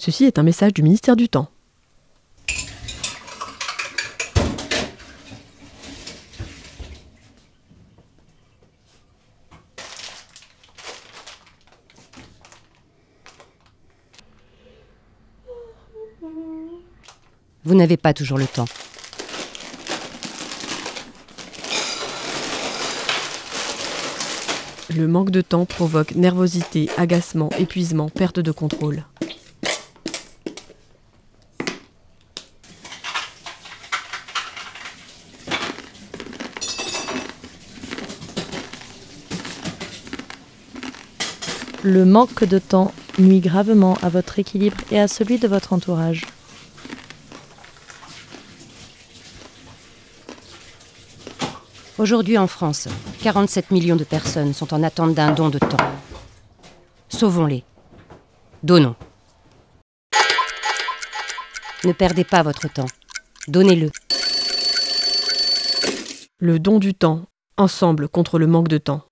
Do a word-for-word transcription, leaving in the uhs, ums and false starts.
Ceci est un message du ministère du Temps. Vous n'avez pas toujours le temps. Le manque de temps provoque nervosité, agacement, épuisement, perte de contrôle. Le manque de temps nuit gravement à votre équilibre et à celui de votre entourage. Aujourd'hui en France, quarante-sept millions de personnes sont en attente d'un don de temps. Sauvons-les. Donnons. Ne perdez pas votre temps. Donnez-le. Le don du temps, ensemble contre le manque de temps.